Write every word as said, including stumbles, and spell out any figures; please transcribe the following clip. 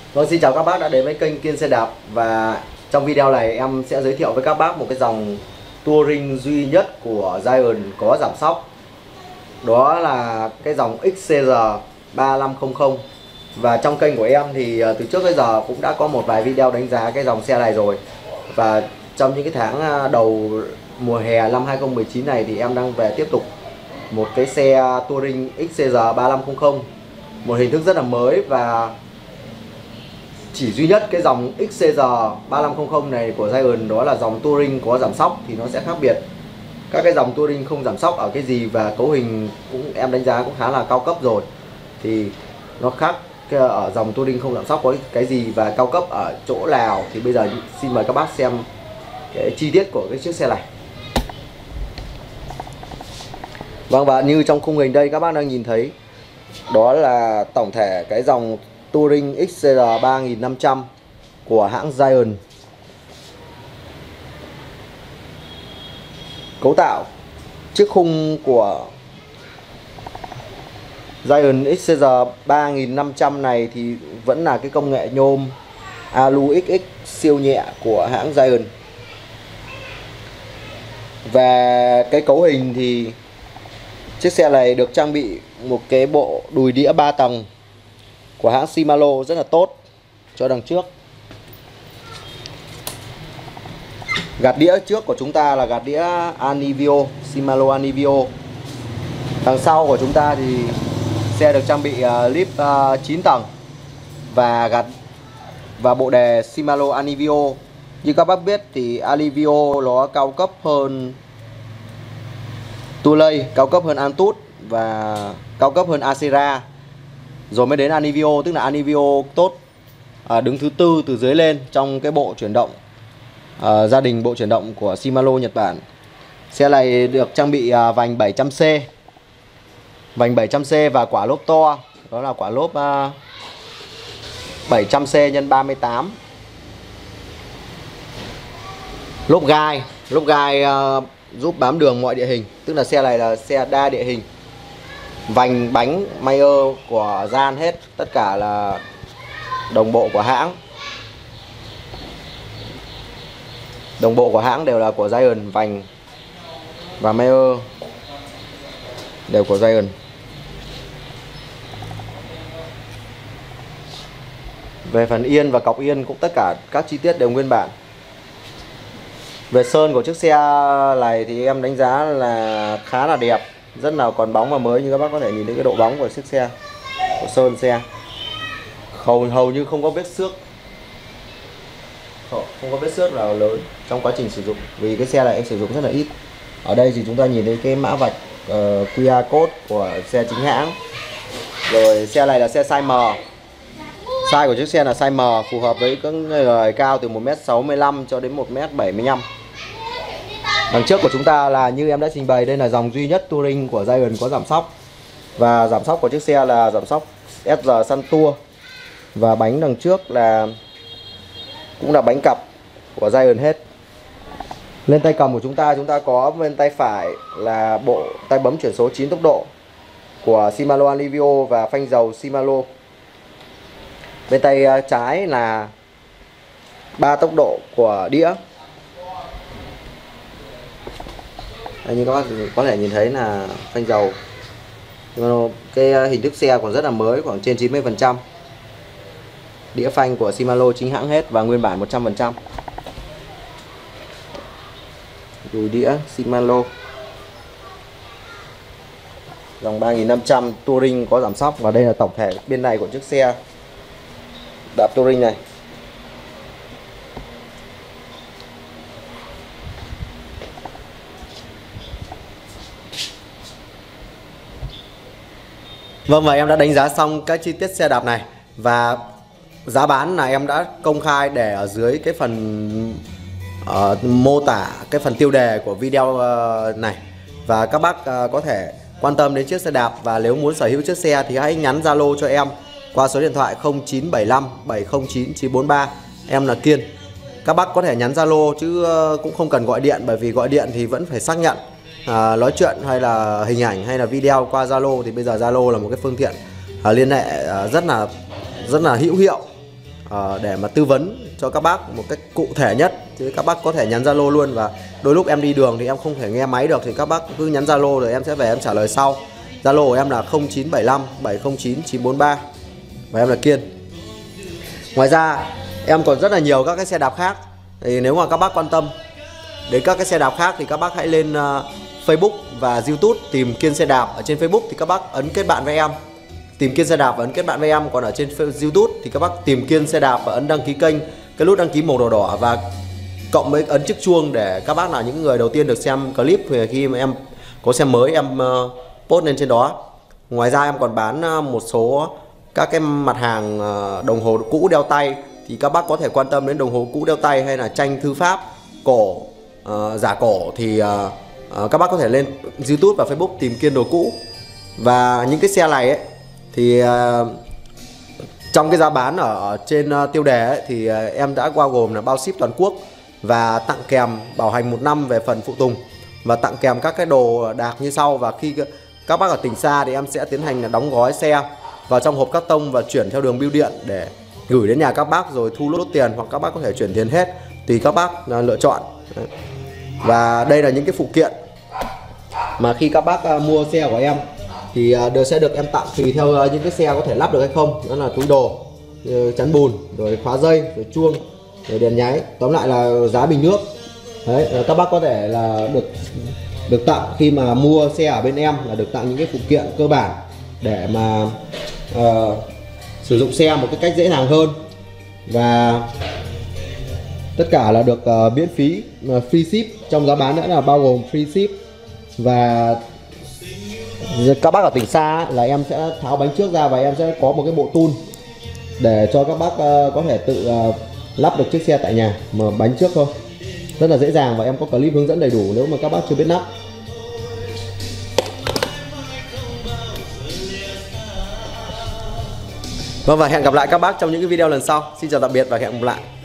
Vâng, xin chào các bác đã đến với kênh Kiên Xe Đạp. Và trong video này em sẽ giới thiệu với các bác một cái dòng Touring duy nhất của Giant có giảm xóc. Đó là cái dòng X C R ba lăm không không. Và trong kênh của em thì từ trước tới giờ cũng đã có một vài video đánh giá cái dòng xe này rồi. Và trong những cái tháng đầu mùa hè năm hai không một chín này thì em đang về tiếp tục một cái xe Touring X C R ba lăm không không. Một hình thức rất là mới và chỉ duy nhất cái dòng X C R ba lăm không không này của Giant đó là dòng Touring có giảm xóc thì nó sẽ khác biệt. Các cái dòng Touring không giảm xóc ở cái gì và cấu hình cũng em đánh giá cũng khá là cao cấp rồi. Thì nó khác ở dòng Touring không giảm xóc có cái gì và cao cấp ở chỗ nào thì bây giờ xin mời các bác xem cái chi tiết của cái chiếc xe này. Vâng, và như trong khung hình đây các bác đang nhìn thấy, đó là tổng thể cái dòng Touring X C R ba nghìn năm trăm của hãng Giant. Cấu tạo chiếc khung của Giant X C R ba nghìn năm trăm này thì vẫn là cái công nghệ nhôm Alu X X siêu nhẹ của hãng Giant. Và cái cấu hình thì chiếc xe này được trang bị một cái bộ đùi đĩa ba tầng của hãng Shimano rất là tốt cho đằng trước. Gạt đĩa trước của chúng ta là gạt đĩa Anivio, Shimano Anivio. Đằng sau của chúng ta thì xe được trang bị uh, lip uh, chín tầng và gạt và bộ đề Shimano Anivio. Như các bác biết thì Anivio nó cao cấp hơn Tulay, cao cấp hơn Antutu và cao cấp hơn Acera. Rồi mới đến Anivio, tức là Anivio tốt à, đứng thứ tư từ dưới lên trong cái bộ chuyển động à, gia đình bộ chuyển động của Shimano Nhật Bản. Xe này được trang bị à, vành bảy trăm C, vành bảy trăm C và quả lốp to, đó là quả lốp à, bảy trăm C nhân ba mươi tám. Lốp gai, lốp gai à, giúp bám đường mọi địa hình, tức là xe này là xe đa địa hình. Vành bánh Mayer của Gian hết, tất cả là đồng bộ của hãng. Đồng bộ của hãng đều là của Giant, vành và Mayer đều của Giant. Về phần yên và cọc yên cũng tất cả các chi tiết đều nguyên bản. Về sơn của chiếc xe này thì em đánh giá là khá là đẹp, rất là còn bóng và mới. Như các bác có thể nhìn thấy cái độ bóng của chiếc xe, của sơn xe hầu hầu như không có vết xước, không, không có vết xước nào lớn trong quá trình sử dụng, vì cái xe này em sử dụng rất là ít. Ở đây thì chúng ta nhìn thấy cái mã vạch uh, quy rờ code của xe chính hãng. Rồi xe này là xe size M. Size của chiếc xe là size M, phù hợp với các người cao từ một mét sáu mươi lăm cho đến một mét bảy mươi lăm. Đằng trước của chúng ta là như em đã trình bày, đây là dòng duy nhất Touring của Giant có giảm xóc. Và giảm xóc của chiếc xe là giảm xóc S R Sun Tour. Và bánh đằng trước là cũng là bánh cặp của Giant hết. Lên tay cầm của chúng ta, chúng ta có bên tay phải là bộ tay bấm chuyển số chín tốc độ của Shimano Anivio và phanh dầu Shimano. Bên tay trái là ba tốc độ của đĩa. Đây, như các bác có thể nhìn thấy là phanh dầu Shimano. Cái hình thức xe còn rất là mới, khoảng trên chín mươi phần trăm. Đĩa phanh của Shimano chính hãng hết và nguyên bản một trăm phần trăm. Đùi đĩa Shimano dòng ba nghìn năm trăm Touring có giảm xóc. Và đây là tổng thể bên này của chiếc xe đạp Touring này. Vâng, và em đã đánh giá xong các chi tiết xe đạp này. Và giá bán là em đã công khai để ở dưới cái phần uh, mô tả, cái phần tiêu đề của video uh, này. Và các bác uh, có thể quan tâm đến chiếc xe đạp và nếu muốn sở hữu chiếc xe thì hãy nhắn Zalo cho em qua số điện thoại không chín bảy lăm bảy không chín chín bốn ba. Em là Kiên. Các bác có thể nhắn Zalo chứ uh, cũng không cần gọi điện, bởi vì gọi điện thì vẫn phải xác nhận à, nói chuyện hay là hình ảnh hay là video qua Zalo. Thì bây giờ Zalo là một cái phương tiện à, liên hệ à, rất là rất là hữu hiệu uh, để mà tư vấn cho các bác một cách cụ thể nhất. Chứ các bác có thể nhắn Zalo luôn, và đôi lúc em đi đường thì em không thể nghe máy được thì các bác cứ nhắn Zalo rồi em sẽ về em trả lời sau. Zalo của em là không chín bảy lăm bảy không chín chín bốn ba và em là Kiên. Ngoài ra em còn rất là nhiều các cái xe đạp khác. Thì nếu mà các bác quan tâm đến các cái xe đạp khác thì các bác hãy lên uh, Facebook và YouTube tìm Kiên xe đạp. Ở trên Facebook thì các bác ấn kết bạn với em, tìm Kiên xe đạp và ấn kết bạn với em. Còn ở trên YouTube thì các bác tìm Kiên xe đạp và ấn đăng ký kênh, cái nút đăng ký màu đỏ đỏ, và cộng với ấn chiếc chuông để các bác là những người đầu tiên được xem clip khi mà em có xe mới em uh, post lên trên đó. Ngoài ra em còn bán uh, một số các cái mặt hàng uh, đồng hồ cũ đeo tay. Thì các bác có thể quan tâm đến đồng hồ cũ đeo tay hay là tranh thư pháp cổ, uh, giả cổ thì uh, uh, các bác có thể lên YouTube và Facebook tìm Kiên đồ cũ. Và những cái xe này ấy thì uh, trong cái giá bán ở, ở trên uh, tiêu đề ấy, thì uh, em đã bao gồm là bao ship toàn quốc và tặng kèm bảo hành một năm về phần phụ tùng, và tặng kèm các cái đồ đạc như sau. Và khi các bác ở tỉnh xa thì em sẽ tiến hành là đóng gói xe vào trong hộp cắt tông và chuyển theo đường bưu điện để gửi đến nhà các bác rồi thu lốt tiền, hoặc các bác có thể chuyển tiền hết tùy các bác uh, lựa chọn. Và đây là những cái phụ kiện mà khi các bác uh, mua xe của em thì uh, được sẽ được em tặng tùy theo uh, những cái xe có thể lắp được hay không. Đó là túi đồ, uh, chắn bùn, rồi khóa dây, rồi chuông, rồi đèn nháy. Tóm lại là giá bình nước. Đấy, các bác có thể là được được tặng khi mà mua xe ở bên em là được tặng những cái phụ kiện cơ bản để mà uh, sử dụng xe một cái cách dễ dàng hơn. Và tất cả là được uh, miễn phí, uh, free ship. Trong giá bán nữa là bao gồm free ship. Và các bác ở tỉnh xa là em sẽ tháo bánh trước ra và em sẽ có một cái bộ tool để cho các bác uh, có thể tự uh, lắp được chiếc xe tại nhà, mở bánh trước thôi. Rất là dễ dàng và em có clip hướng dẫn đầy đủ nếu mà các bác chưa biết lắp. Vâng, và hẹn gặp lại các bác trong những cái video lần sau. Xin chào tạm biệt và hẹn gặp lại.